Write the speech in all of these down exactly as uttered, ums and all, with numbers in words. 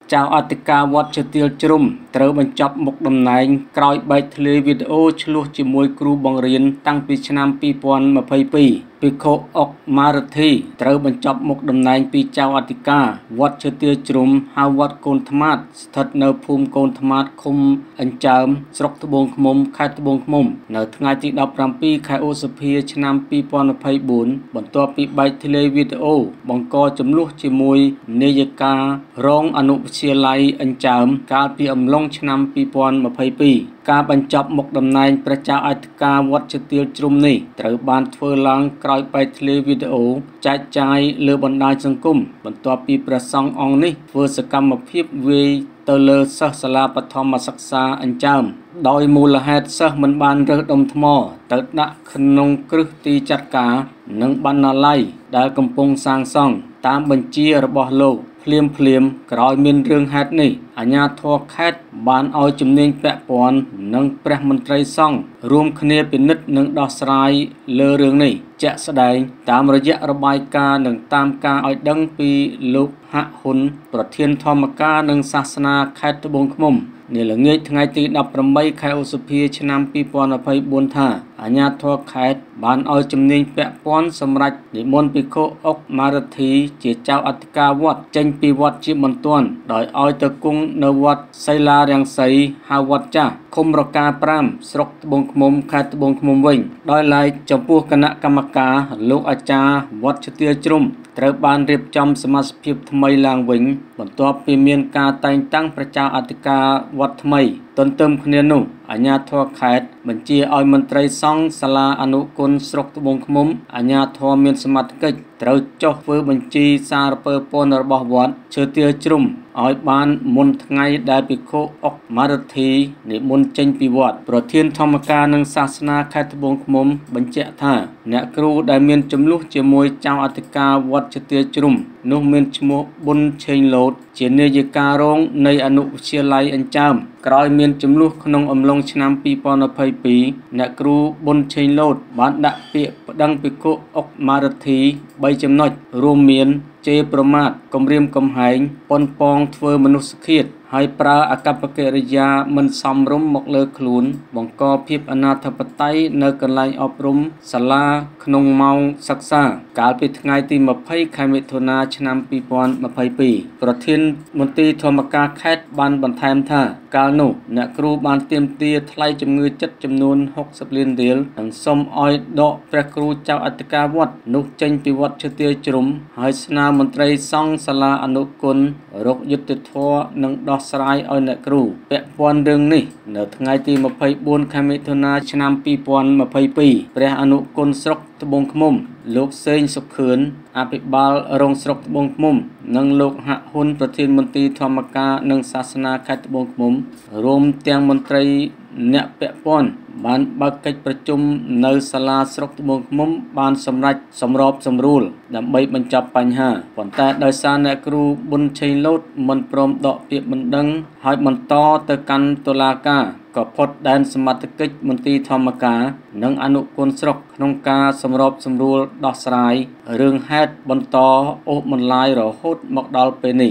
ចៅអធិការវត្តជទាលជ្រុំត្រូវបញ្ចប់មុខតំណែងក្រោយបែកធ្លាយវីដេអូឆ្លោះជាមួយគ្រូបង្រៀនតាំងពីឆ្នាំពីរពាន់ម្ភៃពីរភិក្ខុអុកម៉ារទ្ធីត្រូវបញ្ចប់មុខតំណែងពីចៅអធិការវត្តជទាលជ្រុំហៅវត្តកូនថ្មាតស្ថិតនៅភូមិកូនថ្មាតឃុំអញ្ចើមស្រុកត្បូងឃ្មុំខេត្តត្បូងឃ្មុំនៅថ្ងៃទីដប់ប្រាំពីរខែឧសភាឆ្នាំពីរពាន់ម្ភៃបួនបន្ទាប់ពីបែកធ្លាយវីដេអូបង្កចំនួនជាមួយនាយិការងអនុវិទ្យាល័យអញ្ចើមកាលពីអំឡុងឆ្នាំពីរពាន់ម្ភៃពីរការបញ្ចប់មុខតំណែងព្រះចៅអធិការវត្តជទាលជ្រុំនេះត្រូវបានធ្វើឡើងក្រោយបែកធ្លាយវីដេអូចែកចាយលើបណ្ដាញសង្គមបន្ទាប់ពីព្រះសង្ឃអង្គនេះធ្វើសកម្មភាពវាយទៅលើសិស្សសាលាបឋមសិក្សាអញ្ចើមដោយមូលហេតុសិស្សមិនបានរើសដុំថ្មទៅដាក់ក្នុងគ្រឹះទីចាត់ការនិងបណ្ណាល័យដែលកំពុងសាងសង់តាមបញ្ជារបស់លោកភ្លាមភ្លាមក្រោយមានរឿងហេតុនេះអាជ្ញាធរខេត្តបានឲ្យជំនាញពាក់ព័ន្ធនិងព្រះមន្ត្រីសង្ឃរួមគ្នាពិនិត្យនិងដោះស្រាយលើរឿងនេះជាក់ស្ដែងតាមរយៈរបាយការណ៍និងតាមការឲ្យដឹងពីលោកហៈហ៊ុនប្រធានធម្មការនិងសាសនាខេត្តត្បូងឃ្មុំនាល្ងាចថ្ងៃទីដប់ប្រាំបីខែឧសភាឆ្នាំពីរពាន់ម្ភៃបួនថាអាជ្ញាធរខេត្តបានឲ្យជំនាញពាក់ព័ន្ធសម្រាប់និមន្តភិក្ខុអុកម៉ារទ្ធីជាចៅអធិការវត្តចេញពីវត្តជាបន្ទាន់ដោយឲ្យទៅគង់នៅវត្តសីឡារាំងសីហៅវត្តចាស់ឃុំរកាប្រាំស្រុកត្បូងឃ្មុំខេត្តត្បូងឃ្មុំវិញដោយឡែកចំពោះគណៈកម្មការលោកអាចារ្យវត្តជទាលជ្រុំត្រូវបានរៀបចំសមាជិកភាពថ្មីឡើងវិញបន្ទាប់ពីមានការតែងតាំងព្រះចៅអធិការវត្តថ្មីទន្ទឹមគ្នានោះអាជ្ញាធរខេត្តបញ្ជាឲ្យមន្ត្រីសង្ឃសាលាអនុគុណស្រុកត្បូងឃ្មុំអាជ្ញាធរមានសមត្ថកិច្ចត្រូវចុះធ្វើបញ្ជីសារពើពន្ធរបស់វត្តជទាលជ្រុំឲ្យបានមុនថ្ងៃដែលភិក្ខុអុកម៉ារទ្ធីនិមន្តចេញពីវត្តប្រធានធម្មការនិងសាសនាខេត្តត្បូងឃ្មុំបញ្ជាក់ថាអ្នកគ្រូដែលមានចំនួនជាមួយចៅអធិការវត្តជទាលជ្រុំនោះមានឈ្មោះប៊ុនឆេងលូតជានាយិការងនៃអនុវិទ្យាល័យអញ្ចើមក្រោយមានចំនួនក្នុងអំឡុងឆ្នាំពីរពាន់ម្ភៃពីរអ្នកគ្រូប៊ុនឆេងលូតបានដាក់ពាក្យប្តឹងភិក្ខុអុកម៉ារទ្ធីបីចំណុចរួមមានជេរប្រមាថគំរាមកំហែងប៉ុនប៉ងធ្វើមនុស្សឃាតហើយប្រើអកប្បកិរិយាមិនសមរម្យមកលើខ្លួនបង្កភាពអនាធិបតេយ្យនៅកន្លែងអប់រំសាលាក្នុងម៉ោងសិក្សាកាលពីថ្ងៃទីម្ភៃខែមិថុនាឆ្នាំពីរពាន់ម្ភៃពីរប្រធានមន្ត្រីធម្មការខេត្តបានបន្ថែមថាកាលនោះអ្នកគ្រូបានទាមទារថ្លៃជំងឺចិត្តចំនួនហុកសិបលានរៀលនិងសុំឲ្យដកព្រះគ្រូចៅអធិការវត្តនោះចេញពីវត្តជទាលជ្រុំហើយស្នើមន្ត្រីសង្ឃសាលាអនុគុណរកយុត្តិធម៌និងដោះស្រាយឲ្យអ្នកគ្រូពាក់ព័ន្ធរឿងនេះនៅថ្ងៃទីម្ភៃបួនខែមិថុនាឆ្នាំពីរពាន់ម្ភៃពីរព្រះអនុគុណស្រុកត្បូងឃ្មុំលោកសេងសុខឿនអភិបាលរងស្រុកត្បូងឃ្មុំនិងលោកហៈហ៊ុនប្រធានមន្ត្រីធម្មការនិងសាសនាខេត្តត្បូងឃ្មុំរួមទាំងមន្ត្រីអ្នកពាក់ព័ន្ធបានបើកកិច្ចប្រជុំនៅសាលាស្រុកត្បូងឃ្មុំបានសម្រេចសម្របសម្រួលដើម្បីបញ្ចប់បញ្ហាប៉ុន្តែដោយសារអ្នកគ្រូប៊ុនឆេងលូតមិនព្រមដកពាក្យបណ្ដឹងហើយបន្តទៅកាន់តុលាការក៏ផុតដែនសមត្ថកិច្ចមន្ត្រីធម្មការនិងអនុគុណស្រុកក្នុងការសម្របសម្រួលដោះស្រាយរឿងហេតុបន្តអូសបន្លាយរហូតមកដល់ពេលនេះ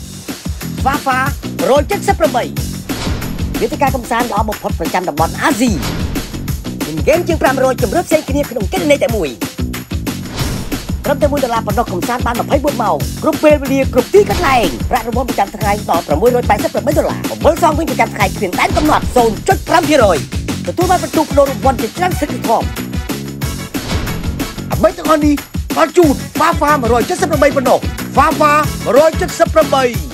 Fafa រយចិត្តសិបប្រាំបី វេទិកាកំសាន្តល្អបំផុតប្រចាំតំបន់អាស៊ីមានហ្គេមជាងប្រាំរយជម្រើសផ្សេងគ្នាក្នុងគណនីតែមួយត្រឹមតែមួយដុល្លារប៉ុណ្ណោះកំសាន្តបានម្ភៃបួនម៉ោងគ្រប់ពេលវេលាគ្រប់ទីកន្លែងប្រាក់រង្វាន់ប្រចាំថ្ងៃដល់ប្រាំមួយរយប៉ែតសិបប្រាំបីដុល្លារអំបិលសងវិញប្រចាំថ្ងៃគ្មានដែនកំណត់ ศูนย์จุดห้าភាគរយ ទទួលបានបន្ទុកផ្ដោរង្វាន់ជាច្រើនសិទ្ធិធំអ្វីទាំងអស់នេះបានជូន Fafa រយចិត្តសិបប្រាំបីប៉ុណ្ណោះ Fafa រយចិត្តសិបប្រាំបី